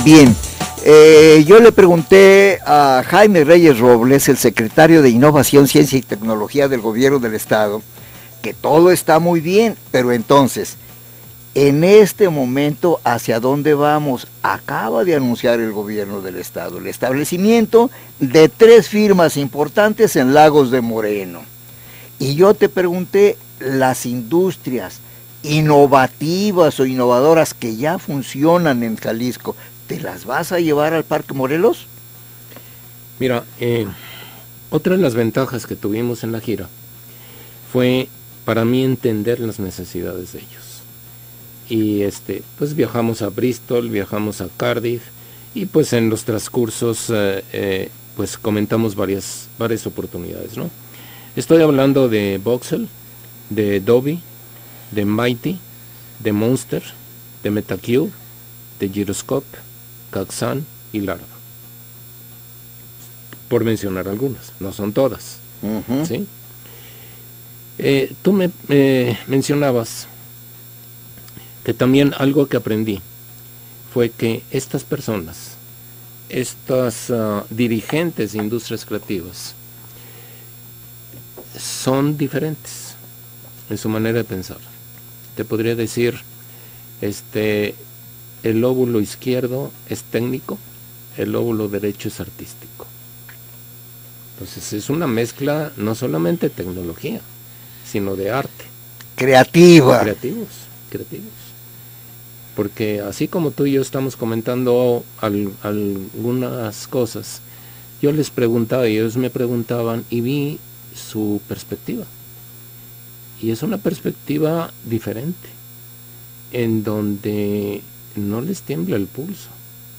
Bien, yo le pregunté a Jaime Reyes Robles, el secretario de Innovación, Ciencia y Tecnología del Gobierno del Estado, que todo está muy bien, pero entonces, en este momento, ¿hacia dónde vamos? Acaba de anunciar el Gobierno del Estado el establecimiento de 3 firmas importantes en Lagos de Moreno. Y yo te pregunté, las industrias innovativas o innovadoras que ya funcionan en Jalisco, ¿te las vas a llevar al Parque Morelos? Mira, otra de las ventajas que tuvimos en la gira fue para mí entender las necesidades de ellos. Y pues viajamos a Bristol, viajamos a Cardiff, y pues en los transcursos pues comentamos varias oportunidades, ¿no? Estoy hablando de Voxel, de Adobe, de Mighty, de Monster, de Metacube, de Gyroscope, Caxan y Larva. Por mencionar algunas, no son todas. ¿Sí? Tú me mencionabas que también algo que aprendí fue que estas personas, estas dirigentes de industrias creativas, son diferentes en su manera de pensar. Te podría decir, el lóbulo izquierdo es técnico, el lóbulo derecho es artístico. Entonces es una mezcla no solamente de tecnología, sino de arte. Creativos. Porque así como tú y yo estamos comentando algunas cosas, yo les preguntaba y ellos me preguntaban y vi su perspectiva. Y es una perspectiva diferente, en donde no les tiembla el pulso,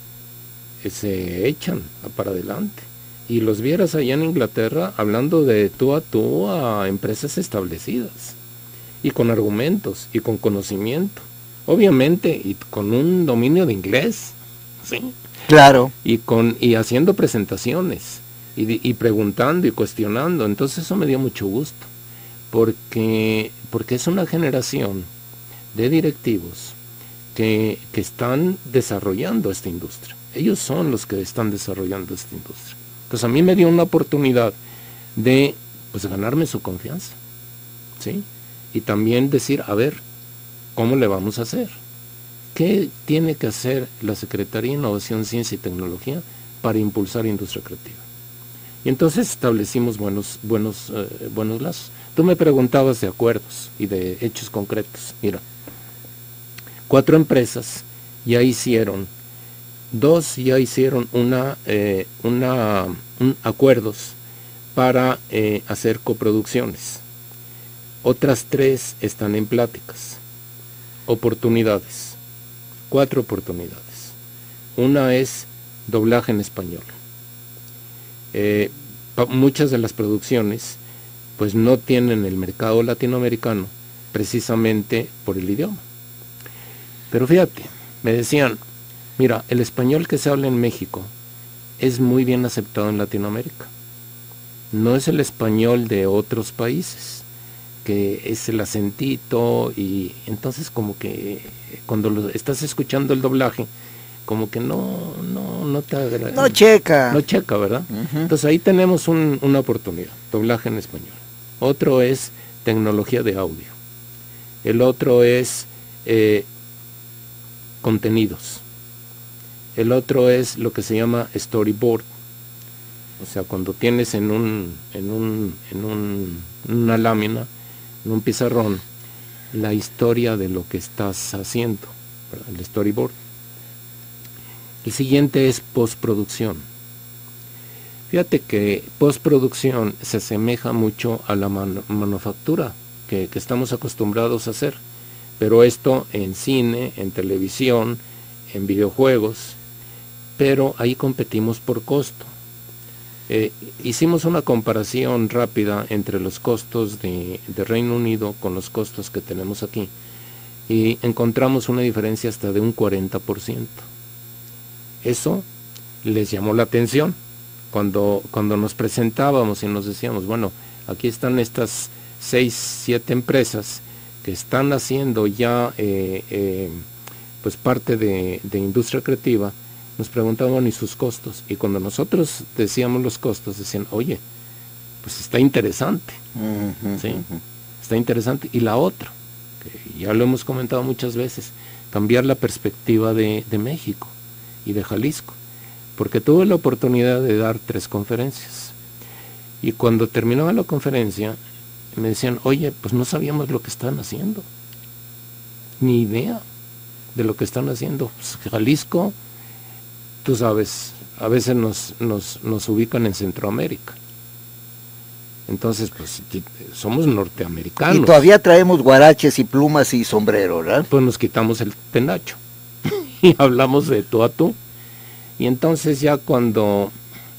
se echan para adelante. Y los vieras allá en Inglaterra hablando de tú a empresas establecidas, y con argumentos, y con conocimiento, obviamente, y con un dominio de inglés, ¿sí? Claro. Y haciendo presentaciones, y preguntando y cuestionando. Entonces eso me dio mucho gusto, porque es una generación de directivos que están desarrollando esta industria. Ellos son los que están desarrollando esta industria. Entonces a mí me dio una oportunidad de pues ganarme su confianza, ¿sí? Y también decir, a ver, ¿cómo le vamos a hacer? ¿Qué tiene que hacer la Secretaría de Innovación, Ciencia y Tecnología para impulsar industria creativa? Y entonces establecimos buenos lazos. Tú me preguntabas de acuerdos y de hechos concretos. Mira, 4 empresas ya hicieron, 2 ya hicieron acuerdos para hacer coproducciones. Otras 3 están en pláticas. Oportunidades. 4 oportunidades. Una es doblaje en español. Muchas de las producciones pues no tienen el mercado latinoamericano precisamente por el idioma. Pero fíjate, me decían, mira, el español que se habla en México es muy bien aceptado en Latinoamérica. No es el español de otros países, que es el acentito, y entonces como que cuando estás escuchando el doblaje, como que no te agrada. No checa, ¿verdad? Entonces ahí tenemos una oportunidad, doblaje en español. Otro es tecnología de audio. El otro es contenidos. El otro es lo que se llama storyboard. O sea, cuando tienes en una lámina, en un pizarrón, la historia de lo que estás haciendo, ¿verdad? El storyboard. El siguiente es postproducción. Fíjate que postproducción se asemeja mucho a la manufactura que estamos acostumbrados a hacer, pero esto en cine, en televisión, en videojuegos, pero ahí competimos por costo. Hicimos una comparación rápida entre los costos de Reino Unido con los costos que tenemos aquí, y encontramos una diferencia hasta de un 40%. Eso les llamó la atención cuando nos presentábamos y nos decíamos, bueno, aquí están estas 6, 7 empresas que están haciendo ya pues parte de industria creativa, nos preguntaban y sus costos, y cuando nosotros decíamos los costos, decían, oye, pues está interesante, ¿sí? Está interesante. Y la otra, que ya lo hemos comentado muchas veces, cambiar la perspectiva de México y de Jalisco, porque tuve la oportunidad de dar 3 conferencias, y cuando terminaba la conferencia, me decían, oye, pues no sabíamos lo que están haciendo, ni idea de lo que están haciendo. Pues Jalisco, tú sabes, a veces nos ubican en Centroamérica. Entonces, pues, somos norteamericanos. Y todavía traemos guaraches y plumas y sombrero, ¿verdad? Pues nos quitamos el penacho y hablamos de tú a tú. Y entonces ya cuando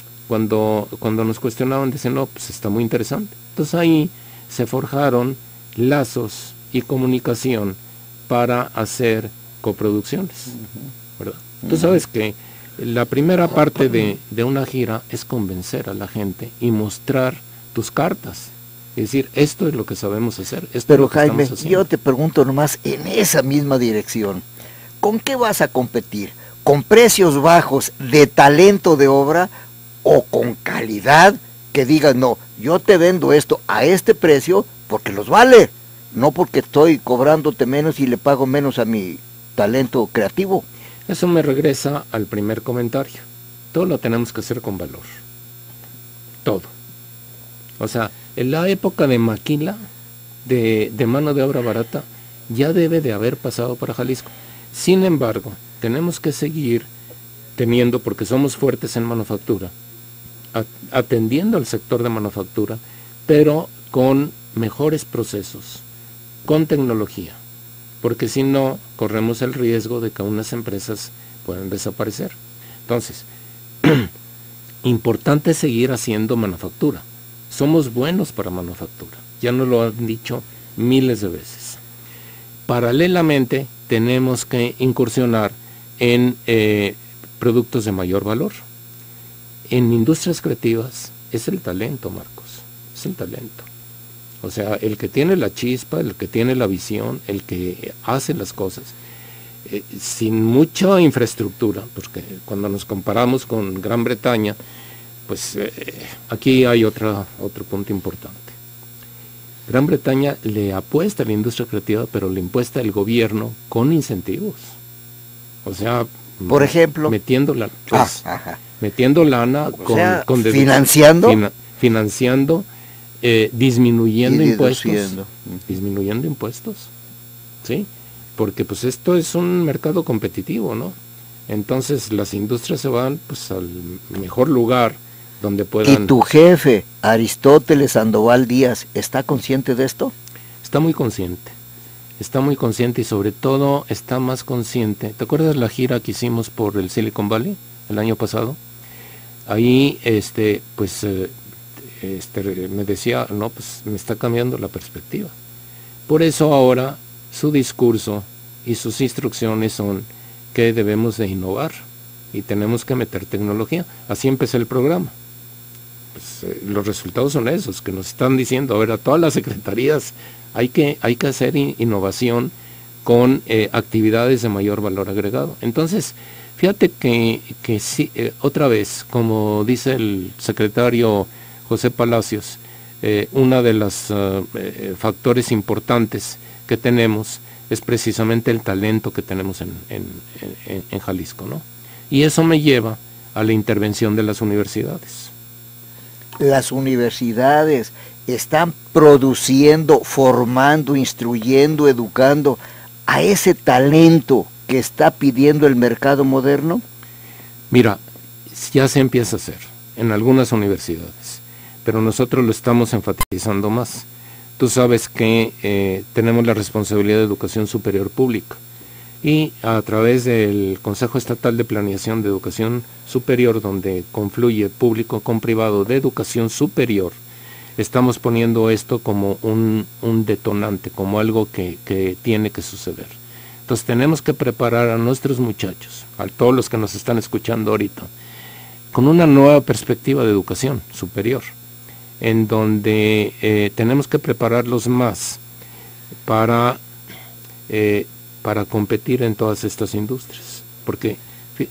nos cuestionaban, decían, no, pues está muy interesante. Entonces ahí se forjaron lazos y comunicación para hacer coproducciones, ¿verdad? Tú sabes que la primera parte de una gira es convencer a la gente y mostrar tus cartas. Es decir, esto es lo que sabemos hacer. Pero Jaime, yo te pregunto nomás en esa misma dirección, ¿con qué vas a competir? ¿Con precios bajos de talento de obra o con calidad que digas, no, yo te vendo esto a este precio porque los vale, no porque estoy cobrándote menos y le pago menos a mi talento creativo? Eso me regresa al primer comentario. Todo lo tenemos que hacer con valor. Todo. O sea, en la época de maquila, de mano de obra barata, ya debe de haber pasado para Jalisco. Sin embargo, tenemos que seguir teniendo, porque somos fuertes en manufactura, atendiendo al sector de manufactura, pero con mejores procesos, con tecnología, porque si no, corremos el riesgo de que unas empresas puedan desaparecer. Entonces, importante seguir haciendo manufactura. Somos buenos para manufactura, ya nos lo han dicho miles de veces. Paralelamente, tenemos que incursionar en productos de mayor valor. En industrias creativas es el talento, Marcos, es el talento. O sea, el que tiene la chispa, el que tiene la visión, el que hace las cosas, sin mucha infraestructura, porque cuando nos comparamos con Gran Bretaña, pues aquí hay otro punto importante. Gran Bretaña le apuesta a la industria creativa, pero le impuesta el gobierno con incentivos. O sea, por ejemplo, metiendo lana con financiando, financiando, disminuyendo impuestos, ¿sí? Porque pues esto es un mercado competitivo, ¿no? Entonces las industrias se van pues al mejor lugar donde puedan. ¿Y tu jefe, Aristóteles Sandoval Díaz, está consciente de esto? Está muy consciente y sobre todo está más consciente. ¿Te acuerdas la gira que hicimos por el Silicon Valley el año pasado? Ahí me decía, no, pues me está cambiando la perspectiva. Por eso ahora su discurso y sus instrucciones son que debemos de innovar y tenemos que meter tecnología. Así empecé el programa. Pues, los resultados son esos, que nos están diciendo, a ver, a todas las secretarías hay que hacer innovación con actividades de mayor valor agregado. Entonces, fíjate que sí, otra vez, como dice el secretario José Palacios, uno de los factores importantes que tenemos es precisamente el talento que tenemos en Jalisco, ¿no? Y eso me lleva a la intervención de las universidades. Las universidades están produciendo, formando, instruyendo, educando a ese talento que está pidiendo el mercado moderno. Mira, ya se empieza a hacer en algunas universidades, pero nosotros lo estamos enfatizando más. Tú sabes que tenemos la responsabilidad de educación superior pública y a través del Consejo Estatal de Planeación de Educación Superior, donde confluye público con privado de educación superior, estamos poniendo esto como un detonante, como algo que tiene que suceder. Entonces tenemos que preparar a nuestros muchachos, a todos los que nos están escuchando ahorita, con una nueva perspectiva de educación superior, en donde tenemos que prepararlos más para competir en todas estas industrias. Porque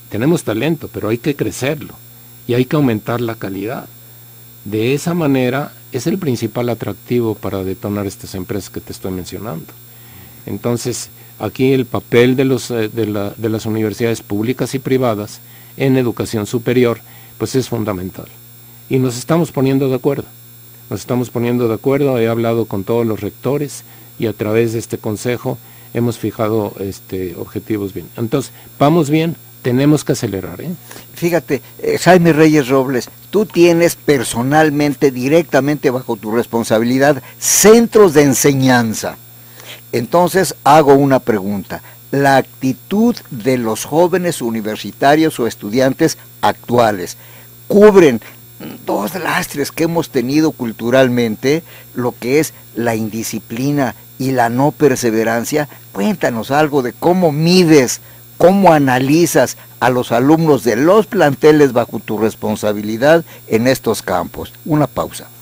tenemos talento, pero hay que crecerlo y hay que aumentar la calidad. De esa manera es el principal atractivo para detonar estas empresas que te estoy mencionando. Entonces, aquí el papel de las universidades públicas y privadas en educación superior, pues es fundamental. Y nos estamos poniendo de acuerdo. He hablado con todos los rectores y a través de este consejo hemos fijado objetivos bien. Entonces, vamos bien, tenemos que acelerar. Fíjate, Jaime Reyes Robles, tú tienes personalmente, directamente bajo tu responsabilidad, centros de enseñanza. Entonces hago una pregunta. La actitud de los jóvenes universitarios o estudiantes actuales cubren dos lastres que hemos tenido culturalmente, lo que es la indisciplina y la no perseverancia. Cuéntanos algo de cómo mides, cómo analizas a los alumnos de los planteles bajo tu responsabilidad en estos campos. Una pausa.